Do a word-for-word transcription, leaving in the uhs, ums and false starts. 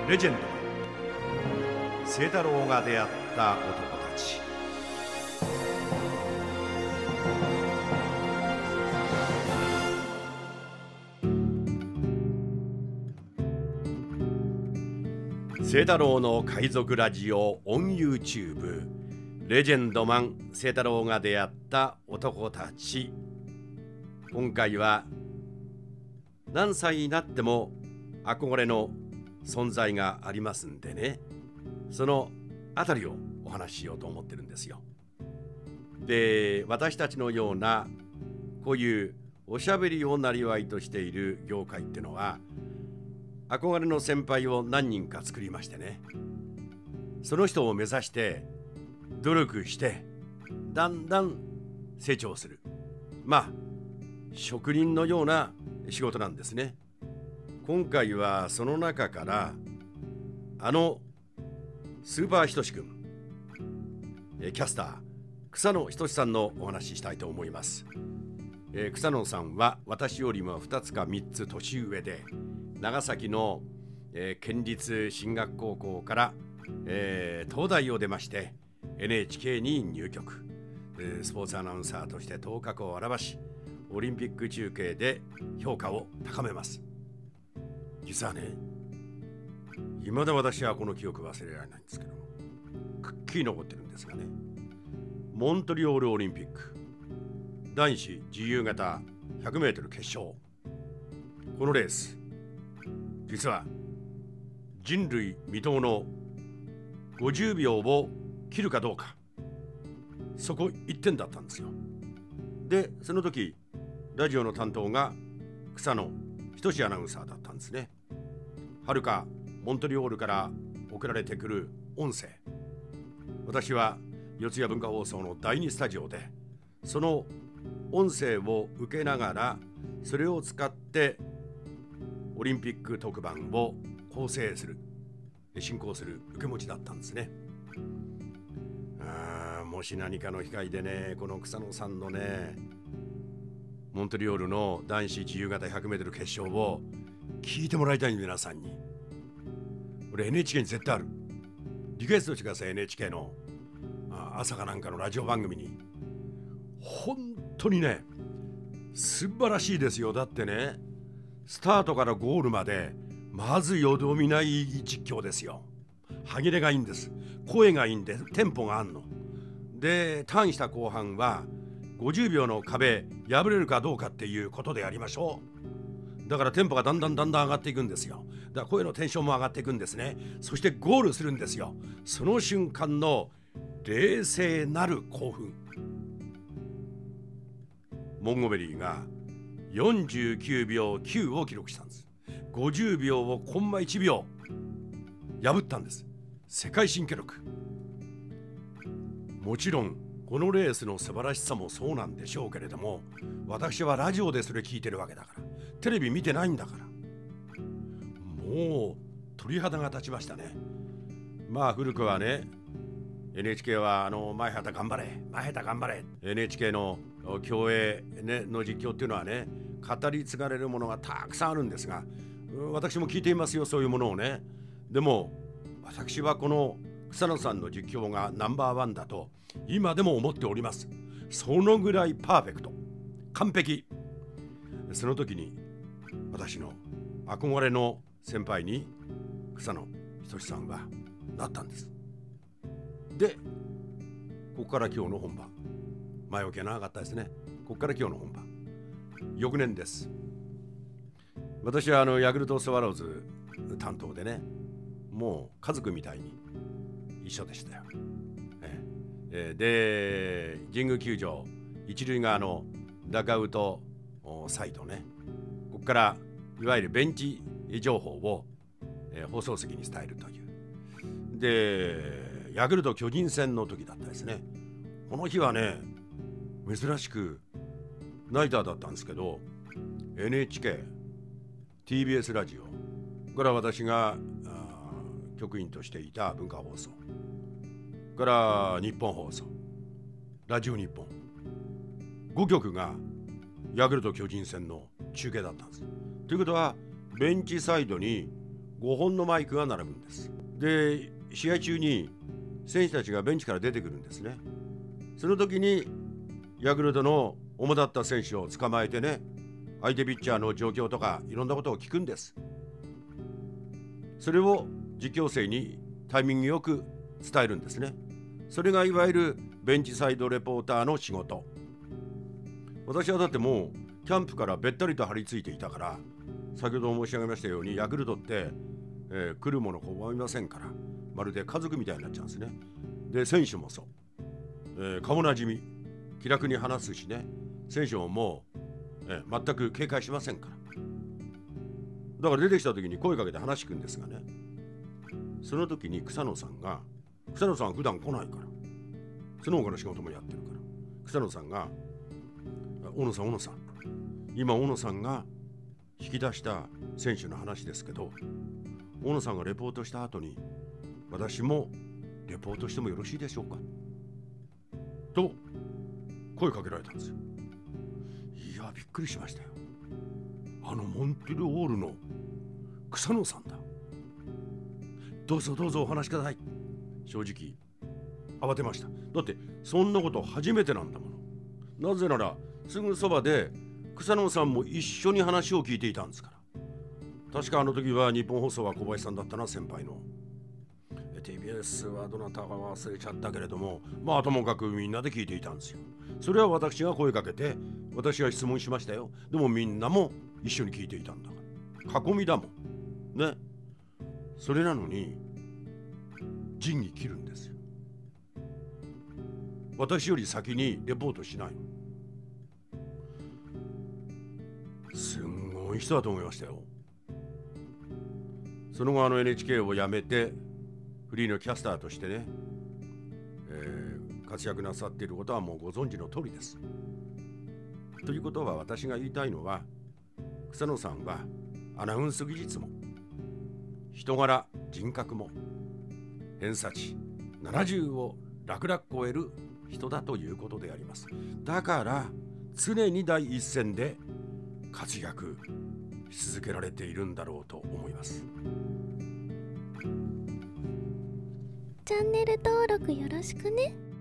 レジェンド清太郎が出会った男たち。清太郎の海賊ラジオオン YouTube、 レジェンドマン清太郎が出会った男たち。今回は何歳になっても憧れの存在がありますんでね、そのあたりをお話ししようと思ってるんですよ。で、私たちのようなこういうおしゃべりをなりわいとしている業界ってのは、憧れの先輩を何人か作りましてね、その人を目指して努力してだんだん成長する、まあ職人のような仕事なんですね。今回はその中からあのスーパーひとし君、キャスター草野仁さんのお話ししたいと思います。えー、草野さんは私よりもふたつかみっつ年上で、長崎の、えー、県立進学高校から、えー、東大を出まして エヌエイチケー に入局、えー、スポーツアナウンサーとして頭角を現し、オリンピック中継で評価を高めます。実はね、未だ私はこの記憶忘れられないんですけども、くっきり残ってるんですがね、モントリオールオリンピック男子自由形 ひゃくメートル 決勝、このレース実は人類未踏のごじゅうびょうを切るかどうか、そこいってんだったんですよ。で、その時ラジオの担当が草野仁アナウンサーだったんですね。はるかモントリオールから送られてくる音声、私は四谷文化放送のだいにスタジオでその音声を受けながら、それを使ってオリンピック特番を構成する、進行する受け持ちだったんですね。あ、もし何かの機会でね、この草野さんのねモントリオールの男子自由形 ひゃくメートル 決勝を聞いてもらいたいんで、皆さんに。俺 エヌエイチケー に絶対ある。リクエストしてください。 エヌエイチケー の朝かなんかのラジオ番組に。本当にね素晴らしいですよ。だってね、スタートからゴールまでまずよどみない実況ですよ。歯切れがいいんです。声がいいんで、テンポがあんので、ターンした後半はごじゅうびょうの壁破れるかどうかっていうことでやりましょう。だからテンポがだんだんだんだん上がっていくんですよ。だから声のテンションも上がっていくんですね。そしてゴールするんですよ。その瞬間の冷静なる興奮。モンゴメリーがよんじゅうきゅうびょうきゅうを記録したんです。ごじゅうびょうをコンマいちびょう破ったんです。世界新記録。もちろんこのレースの素晴らしさもそうなんでしょうけれども、私はラジオでそれ聞いてるわけだから、テレビ見てないんだから、もう鳥肌が立ちましたね。まあ古くはね、 エヌエイチケー はあの前畑頑張れ前畑頑張れ エヌエイチケー の競泳、ね、の実況っていうのはね、語り継がれるものがたくさんあるんですが、私も聞いていますよ、そういうものをね。でも私はこの草野さんの実況がナンバーワンだと今でも思っております。そのぐらいパーフェクト、完璧。その時に私の憧れの先輩に草野仁さんはなったんです。で、ここから今日の本番。前置きは長かったですね。ここから今日の本番。翌年です。私はあのヤクルトスワローズ担当でね、もう家族みたいに一緒でしたよ。ええ、で、神宮球場一塁側のダグアウトサイトね、ここからいわゆるベンチ情報を、えー、放送席に伝えるという。で、ヤクルト巨人戦の時だったですね。この日はね、珍しくナイターだったんですけど、 エヌエイチケー、ティービーエス ラジオから私が局員としていた文化放送から日本放送、ラジオ日本、ごきょくがヤクルト巨人戦の中継だったんです。ということはベンチサイドにごほんのマイクが並ぶんです。で、試合中に選手たちがベンチから出てくるんですね。その時にヤクルトの主だった選手を捕まえてね、相手ピッチャーの状況とかいろんなことを聞くんです。それを実況生にタイミングよく伝えるんですね。それがいわゆるベンチサイドレポーターの仕事。私はだってもうキャンプからべったりと張り付いていたから、先ほど申し上げましたようにヤクルトって、えー、来るもの拒みませんから、まるで家族みたいになっちゃうんですね。で、選手もそう、えー、顔なじみ、気楽に話すしね、選手ももう、えー、全く警戒しませんから。だから出てきた時に声かけて話聞くんですがね、その時に草野さんが、草野さんは普段来ないから、その他の仕事もやってるから、草野さんが、小野さん、小野さん、今小野さんが引き出した選手の話ですけど、小野さんがレポートした後に私もレポートしてもよろしいでしょうかと声かけられたんですよ。いや、びっくりしましたよ。あのモンテルオールの草野さんだ。どうぞどうぞお話しください。正直慌てました。だってそんなこと初めてなんだもの。なぜならすぐそばで草野さんも一緒に話を聞いていたんですから。確かあの時は日本放送は小林さんだったな、先輩の。 ティービーエス はどなたか忘れちゃったけれども、まあともかくみんなで聞いていたんですよ。それは私が声かけて、私は質問しましたよ。でもみんなも一緒に聞いていたんだから、囲みだもんね。それなのに仁義切るんですよ。私より先にレポートしないの。すんごい人だと思いましたよ。その後あの エヌエイチケー を辞めてフリーのキャスターとしてね、えー、活躍なさっていることはもうご存知の通りです。ということは、私が言いたいのは、草野さんはアナウンス技術も人柄人格も偏差値ななじゅうを楽々超える人だということであります。だから常に第一線で活躍し続けられているんだろうと思います。 チャンネル登録よろしくね。